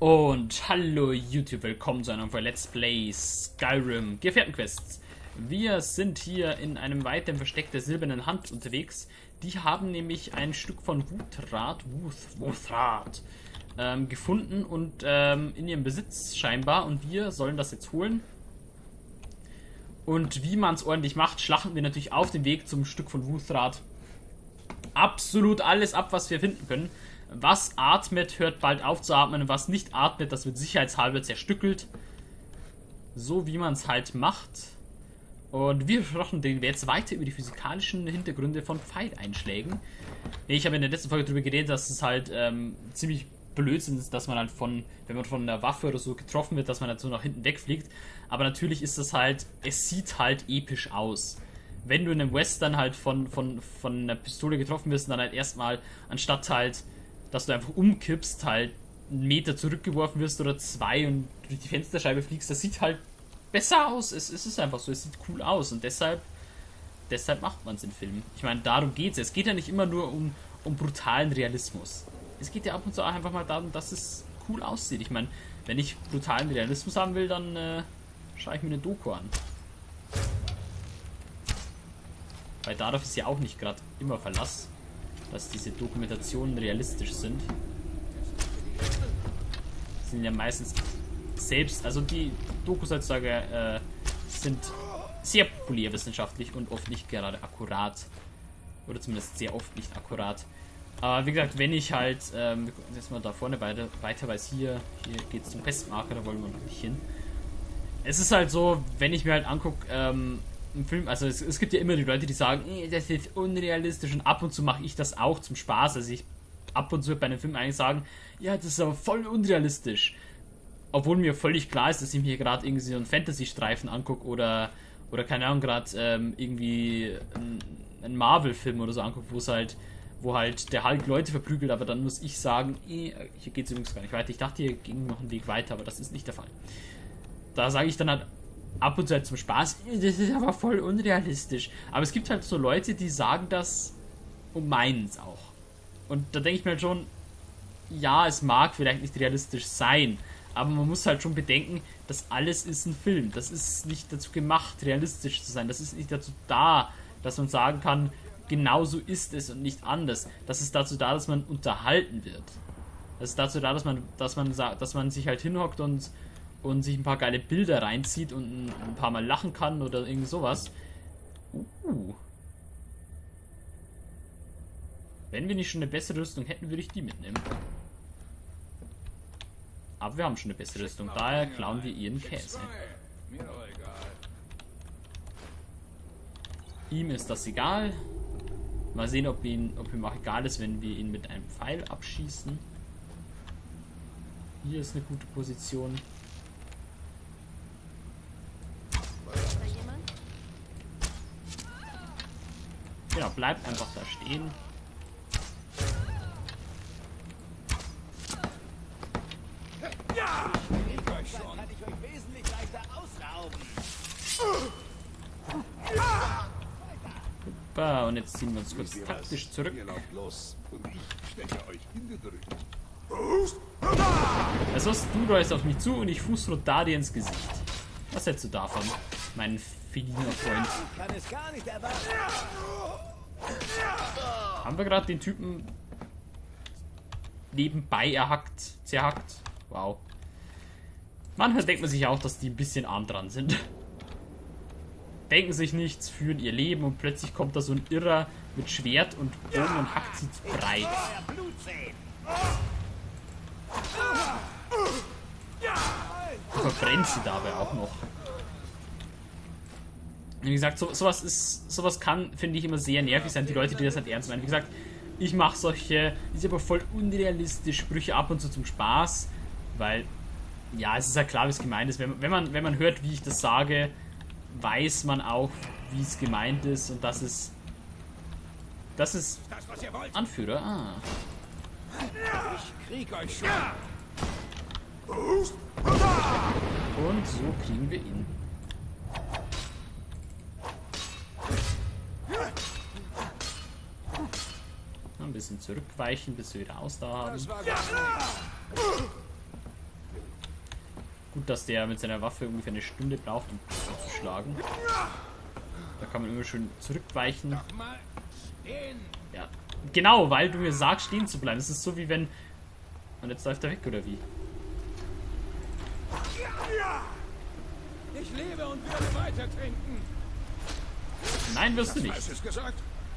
Und hallo YouTube, willkommen zu einer neuen Let's Play Skyrim Gefährtenquests. Wir sind hier in einem weiteren Versteck der silbernen Hand unterwegs. Die haben nämlich ein Stück von Wuthrat gefunden und in ihrem Besitz scheinbar. Und wir sollen das jetzt holen. Und wie man es ordentlich macht, schlachten wir natürlich auf dem Weg zum Stück von Wuthrat absolut alles ab, was wir finden können. Was atmet, hört bald auf zu atmen, und was nicht atmet, das wird sicherheitshalber zerstückelt. So wie man es halt macht. Und wir sprechen jetzt weiter über die physikalischen Hintergründe von Pfeileinschlägen. Ich habe in der letzten Folge darüber geredet, dass es halt ziemlich Blödsinn ist, dass man halt wenn man von einer Waffe oder so getroffen wird, dass man halt so nach hinten wegfliegt. Aber natürlich ist das halt, es sieht halt episch aus. Wenn du in einem Western halt von einer Pistole getroffen wirst und dann halt erstmal, anstatt halt, dass du einfach umkippst, halt einen Meter zurückgeworfen wirst oder zwei und durch die Fensterscheibe fliegst, das sieht halt besser aus. Es ist einfach so, es sieht cool aus und deshalb macht man es in Filmen. Ich meine, darum geht es. Es geht ja nicht immer nur um brutalen Realismus. Es geht ja ab und zu auch einfach mal darum, dass es cool aussieht. Ich meine, wenn ich brutalen Realismus haben will, dann schaue ich mir eine Doku an. Weil darauf ist ja auch nicht gerade immer Verlass, dass diese Dokumentationen realistisch sind. Sind ja meistens selbst, also die Dokus heutzutage sind sehr populärwissenschaftlich und oft nicht gerade akkurat. Oder zumindest sehr oft nicht akkurat. Aber wie gesagt, wenn ich halt, wir gucken jetzt mal da vorne weiter, weil hier geht es zum Questmarker, da wollen wir noch nicht hin. Es ist halt so, wenn ich mir halt angucke, im Film, also es gibt ja immer die Leute, die sagen, das ist unrealistisch, und ab und zu mache ich das auch zum Spaß. Also ich ab und zu bei einem Film eigentlich sagen, ja, das ist aber voll unrealistisch. Obwohl mir völlig klar ist, dass ich mir gerade irgendwie so einen Fantasy-Streifen angucke oder keine Ahnung, gerade irgendwie einen Marvel-Film oder so angucke, wo halt der Hulk Leute verprügelt, aber dann muss ich sagen, hier geht es übrigens gar nicht weiter. Ich dachte, hier ging noch ein Weg weiter, aber das ist nicht der Fall. Da sage ich dann halt ab und zu halt zum Spaß, das ist aber voll unrealistisch. Aber es gibt halt so Leute, die sagen das und meinen es auch. Und da denke ich mir halt schon, ja, es mag vielleicht nicht realistisch sein, aber man muss halt schon bedenken, das alles ist ein Film. Das ist nicht dazu gemacht, realistisch zu sein. Das ist nicht dazu da, dass man sagen kann, genau so ist es und nicht anders. Das ist dazu da, dass man unterhalten wird. Das ist dazu da, dass man sich halt hinhockt und sich ein paar geile Bilder reinzieht und ein paar Mal lachen kann oder irgend sowas. Wenn wir nicht schon eine bessere Rüstung hätten, würde ich die mitnehmen. Aber wir haben schon eine bessere Rüstung, daher klauen wir ihren Käse. Ihm ist das egal. Mal sehen, ob ihm auch egal ist, wenn wir ihn mit einem Pfeil abschießen. Hier ist eine gute Position. Genau, bleibt einfach da stehen. Kann ich euch wesentlich leichter ausrauben. Super, und jetzt ziehen wir uns kurz taktisch zurück. Also du läufst auf mich zu und ich fußrot da dir ins Gesicht. Was hältst du davon, mein feliner Freund? Kann es gar nicht erwarten. Haben wir gerade den Typen nebenbei zerhackt? Wow. Manchmal denkt man sich auch, dass die ein bisschen arm dran sind. Denken sich nichts, führen ihr Leben und plötzlich kommt da so ein Irrer mit Schwert und Bogen und hackt sie zu breit. Und verbrennt sie dabei auch noch. Wie gesagt, sowas kann, finde ich, immer sehr nervig sein, die Leute, die das halt ernst meinen. Wie gesagt, ich mache solche, ist aber voll unrealistisch, Sprüche ab und zu zum Spaß, weil, ja, es ist ja klar, wie es gemeint ist. Wenn man hört, wie ich das sage, weiß man auch, wie es gemeint ist, und das ist Anführer. Ah. Ich krieg euch schon. Und so kriegen wir ihn. Ein bisschen zurückweichen, bis wir wieder Ausdauer haben. Gut, dass der mit seiner Waffe ungefähr eine Stunde braucht, um zu schlagen. Da kann man immer schön zurückweichen. Ja, genau, weil du mir sagst, stehen zu bleiben. Das ist so wie wenn... Und jetzt läuft er weg, oder wie? Ich lebe und werde weiter trinken. Nein, wirst du nicht. Hast du es gesagt?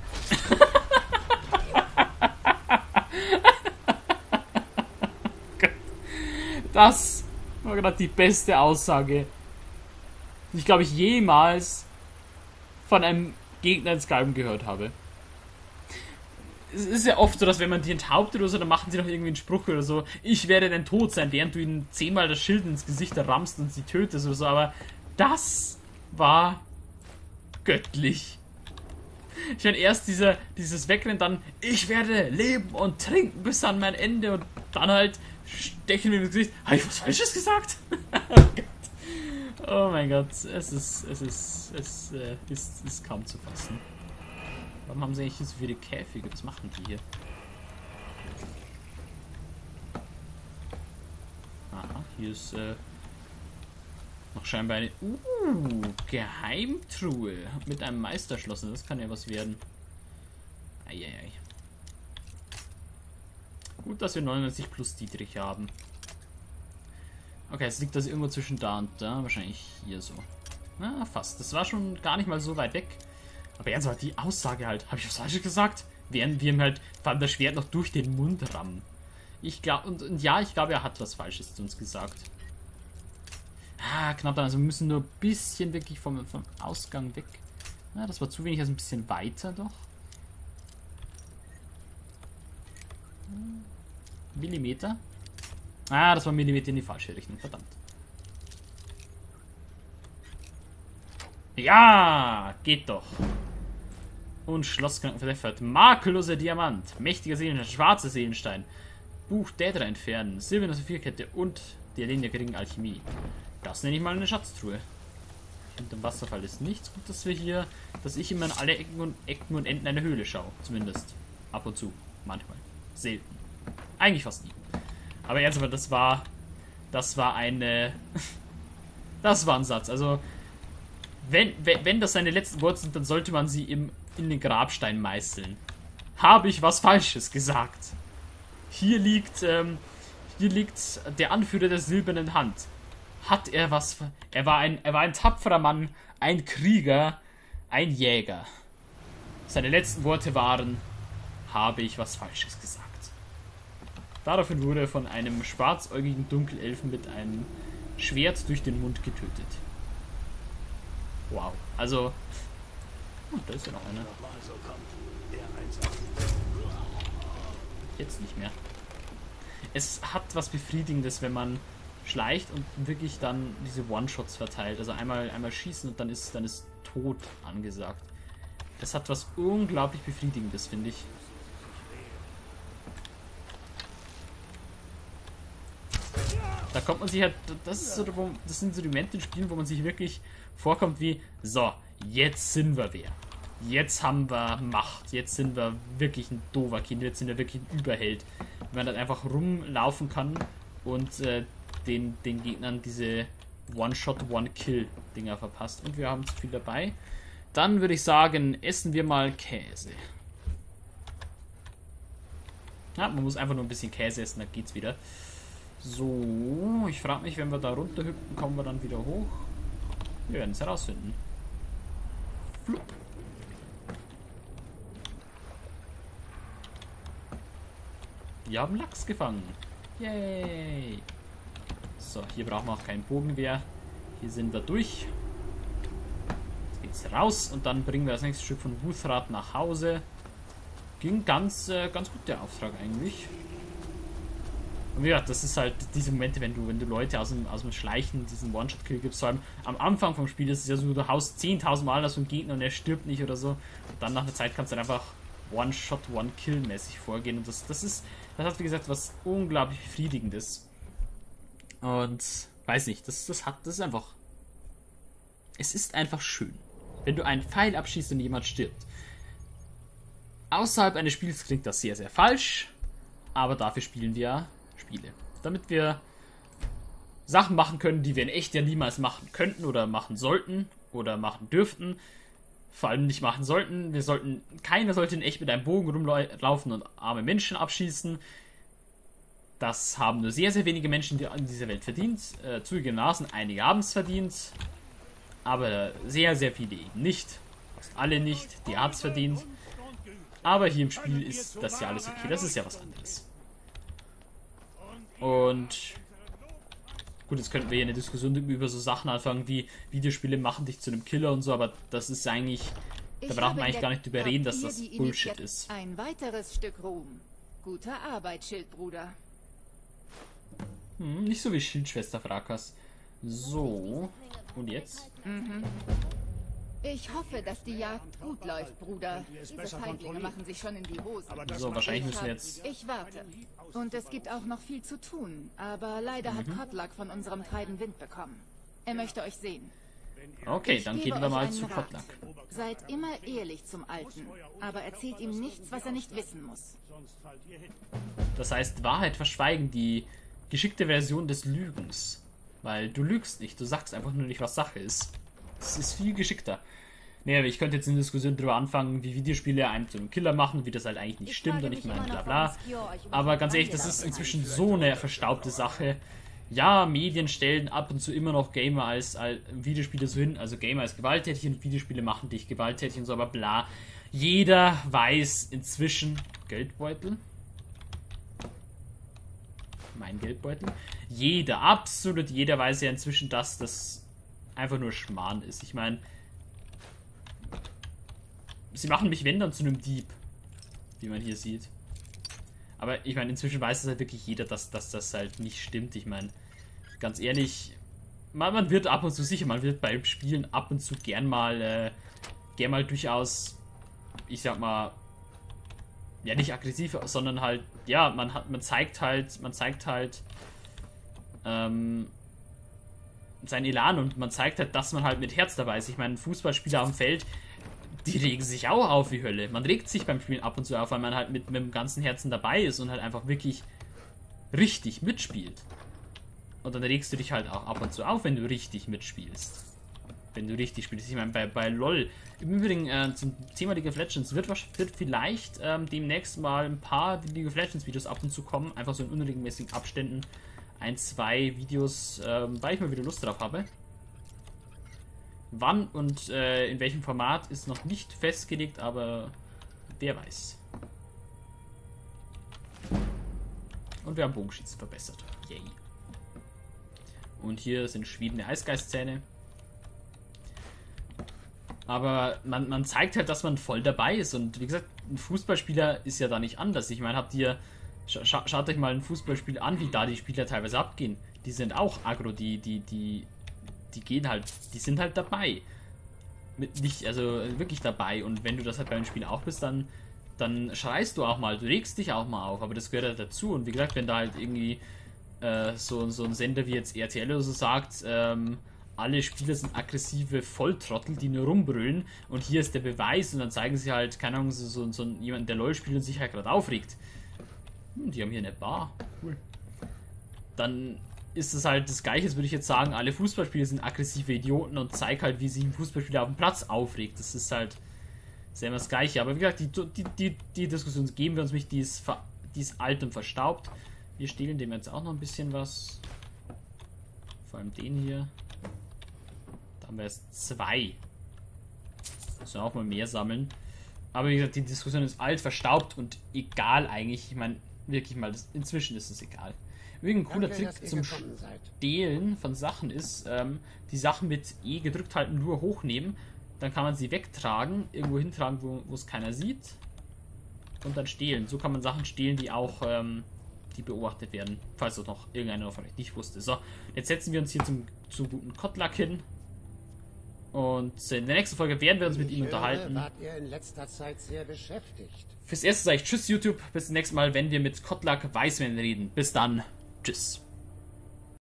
Das war gerade die beste Aussage, die ich, glaube ich, jemals von einem Gegner in Skyrim gehört habe. Es ist ja oft so, dass wenn man die enthauptet oder so, dann machen sie noch irgendwie einen Spruch oder so, ich werde dein Tod sein, während du ihnen 10-mal das Schild ins Gesicht rammst und sie tötest oder so, aber das war göttlich. Ich meine, erst dieses Wegrennen, dann ich werde leben und trinken bis an mein Ende und dann halt stechen wir ins Gesicht. Habe ich was Falsches gesagt? Oh mein Gott, es ist kaum zu fassen. Warum haben sie eigentlich hier so viele Käfige? Was machen die hier? Aha, hier ist noch scheinbar eine Geheimtruhe mit einem Meisterschloss. Das kann ja was werden. Eieiei. Gut, dass wir 99 plus Dietrich haben. Okay, es liegt das irgendwo zwischen da und da. Wahrscheinlich hier so. Na, fast. Das war schon gar nicht mal so weit weg. Aber jetzt war die Aussage halt. Habe ich was Falsches gesagt? Während wir ihm halt vor allem das Schwert noch durch den Mund rammen. Ich glaube, und ja, ich glaube, er hat was Falsches zu uns gesagt. Ah, knapp dann. Also wir müssen nur ein bisschen wirklich vom Ausgang weg. Na, das war zu wenig, also ein bisschen weiter doch. Millimeter. Ah, das war Millimeter in die falsche Richtung. Verdammt. Ja, geht doch. Und Schlossknochen verläffert. Makelloser Diamant. Mächtiger Seelenstein. Schwarzer Seelenstein. Buch Dädra entfernen. Silberne Saphirkette und die Erleben der geringen Alchemie. Das nenne ich mal eine Schatztruhe. Hinterm Wasserfall ist nichts. Gut, dass wir hier, dass ich immer in alle Ecken und Enden einer Höhle schaue. Zumindest. Ab und zu. Manchmal. Selten. Eigentlich fast nie. Aber ernsthaft, das war eine, das war ein Satz. Also, wenn das seine letzten Worte sind, dann sollte man sie in den Grabstein meißeln. Habe ich was Falsches gesagt? Hier liegt der Anführer der silbernen Hand. Hat er was? Er war ein tapferer Mann, ein Krieger, ein Jäger. Seine letzten Worte waren: Habe ich was Falsches gesagt? Daraufhin wurde er von einem schwarzäugigen Dunkelelfen mit einem Schwert durch den Mund getötet. Wow. Also. Oh, da ist ja noch einer. Jetzt nicht mehr. Es hat was Befriedigendes, wenn man schleicht und wirklich dann diese One-Shots verteilt. Also einmal schießen und dann ist Tod angesagt. Das hat was unglaublich Befriedigendes, finde ich. Da kommt man sich halt, das sind so die Momente in Spielen, wo man sich wirklich vorkommt wie, so, jetzt sind wir wer. Jetzt haben wir Macht. Jetzt sind wir wirklich ein Dovahkind. Jetzt sind wir wirklich ein Überheld. Wenn man dann einfach rumlaufen kann und den Gegnern diese One-Shot, One-Kill-Dinger verpasst. Und wir haben zu viel dabei. Dann würde ich sagen, essen wir mal Käse. Ja, man muss einfach nur ein bisschen Käse essen, dann geht's wieder. So, ich frage mich, wenn wir da runterhüpfen, kommen wir dann wieder hoch. Wir werden es herausfinden. Flup. Wir haben Lachs gefangen. Yay. So, hier brauchen wir auch keinen Bogenwehr. Hier sind wir durch. Jetzt geht's raus und dann bringen wir das nächste Stück von Wuthrat nach Hause. Ging ganz gut der Auftrag eigentlich. Und ja, das ist halt diese Momente, wenn du Leute aus dem Schleichen diesen One-Shot-Kill gibst. Vor allem am Anfang vom Spiel ist es ja so, du haust 10.000 Mal das vom Gegner und er stirbt nicht oder so. Und dann nach einer Zeit kannst du dann einfach One-Shot, One-Kill-mäßig vorgehen. Und das hat, wie gesagt, was unglaublich Befriedigendes. Und weiß nicht, das ist einfach. Es ist einfach schön. Wenn du einen Pfeil abschießt und jemand stirbt. Außerhalb eines Spiels klingt das sehr, sehr falsch. Aber dafür spielen wir Spiele. Damit wir Sachen machen können, die wir in echt ja niemals machen könnten oder machen sollten oder machen dürften. Vor allem nicht machen sollten. Keiner sollte in echt mit einem Bogen rumlaufen und arme Menschen abschießen. Das haben nur sehr, sehr wenige Menschen in dieser Welt verdient. Zugegebenermaßen, einige haben es verdient. Aber sehr, sehr viele eben nicht. Fast alle nicht. Die haben es verdient. Aber hier im Spiel ist das ja alles okay. Das ist ja was anderes. Und gut, jetzt könnten wir hier eine Diskussion über so Sachen anfangen wie Videospiele machen dich zu einem Killer und so, aber das ist eigentlich, da brauchen wir eigentlich gar nicht drüber reden, dass das Bullshit ist. Ein weiteres Stück Ruhm. Gute Arbeit, Schildbruder. Nicht so wie Schildschwester Frakas. So, und jetzt? Ich hoffe, dass die Jagd gut läuft, Bruder. Diese Feiglinge machen sich schon in die Hose. So, wahrscheinlich müssen wir jetzt... Ich warte. Und es gibt auch noch viel zu tun. Aber leider hat Kotlak von unserem Treiben Wind bekommen. Er möchte euch sehen. Okay, Ich dann gebe gehen wir euch mal einen zu Rat. Kotlak. Seid immer ehrlich zum Alten. Aber erzählt ihm nichts, was er nicht wissen muss. Das heißt, Wahrheit verschweigen, die geschickte Version des Lügens. Weil du lügst nicht, du sagst einfach nur nicht, was Sache ist. Das ist viel geschickter. Nee, aber ich könnte jetzt eine Diskussion darüber anfangen, wie Videospiele einen zu einem Killer machen, wie das halt eigentlich nicht stimmt und ich meine bla bla. Aber ganz ehrlich, das ist inzwischen so eine verstaubte Sache. Ja, Medien stellen ab und zu immer noch Gamer als Videospiele so hin, also Gamer als gewalttätig und Videospiele machen dich gewalttätig und so, aber bla. Jeder weiß inzwischen... Geldbeutel? Mein Geldbeutel? Absolut jeder weiß ja inzwischen, dass das einfach nur Schmarrn ist. Ich meine... Sie machen mich, wenn, dann zu einem Dieb. Wie man hier sieht. Aber ich meine, inzwischen weiß es halt wirklich jeder, dass das halt nicht stimmt. Ich meine, ganz ehrlich, man wird ab und zu sicher, man wird beim Spielen ab und zu gern mal durchaus, ich sag mal, ja nicht aggressiv, sondern halt, ja, man zeigt halt sein Elan und man zeigt halt, dass man halt mit Herz dabei ist. Ich meine, Fußballspieler am Feld, die regen sich auch auf wie Hölle. Man regt sich beim Spielen ab und zu auf, weil man halt mit dem ganzen Herzen dabei ist und halt einfach wirklich richtig mitspielt. Und dann regst du dich halt auch ab und zu auf, wenn du richtig mitspielst. Wenn du richtig spielst. Ich meine, bei LOL. Im Übrigen, zum Thema League of Legends wird vielleicht demnächst mal ein paar League of Legends Videos ab und zu kommen. Einfach so in unregelmäßigen Abständen. 1, 2 Videos, weil ich mal wieder Lust drauf habe. Wann und in welchem Format ist noch nicht festgelegt, aber wer weiß. Und wir haben Bogenschießen verbessert. Yay. Und hier sind schwebende Eisgeistzähne. Aber man zeigt halt, dass man voll dabei ist. Und wie gesagt, ein Fußballspieler ist ja da nicht anders. Ich meine, schaut euch mal ein Fußballspiel an, wie da die Spieler teilweise abgehen. Die sind auch aggro, die gehen halt, die sind halt dabei. Also wirklich dabei. Und wenn du das halt beim Spiel auch bist, dann schreist du auch mal, du regst dich auch mal auf, aber das gehört halt dazu. Und wie gesagt, wenn da halt irgendwie so ein Sender wie jetzt RTL oder so sagt, alle Spieler sind aggressive Volltrottel, die nur rumbrüllen und hier ist der Beweis und dann zeigen sie halt, keine Ahnung, so jemanden, der LOL spielt und sich halt gerade aufregt. Die haben hier eine Bar. Cool. Dann ist es halt das Gleiche, würde ich jetzt sagen, alle Fußballspieler sind aggressive Idioten und zeig halt, wie sich ein Fußballspieler auf dem Platz aufregt. Das ist halt selber das Gleiche. Aber wie gesagt, die Diskussion geben wir uns nicht, die ist alt und verstaubt. Wir stehlen dem jetzt auch noch ein bisschen was. Vor allem den hier. Da haben wir jetzt 2. Müssen wir auch mal mehr sammeln. Aber wie gesagt, die Diskussion ist alt, verstaubt und egal eigentlich. Ich meine, wirklich mal, inzwischen ist es egal. Übrigens, ein cooler Trick zum Stehlen von Sachen ist, die Sachen mit E gedrückt halten, nur hochnehmen. Dann kann man sie wegtragen, irgendwo hintragen, wo es keiner sieht. Und dann stehlen. So kann man Sachen stehlen, die auch die beobachtet werden. Falls das noch irgendeiner von euch nicht wusste. So, jetzt setzen wir uns hier zum guten Kotlak hin. Und in der nächsten Folge werden wir uns mit ihm unterhalten. Wart ihr in letzter Zeit sehr beschäftigt. Fürs Erste sage ich Tschüss YouTube. Bis zum nächsten Mal, wenn wir mit Kotlak Weißmann reden. Bis dann. Tschüss.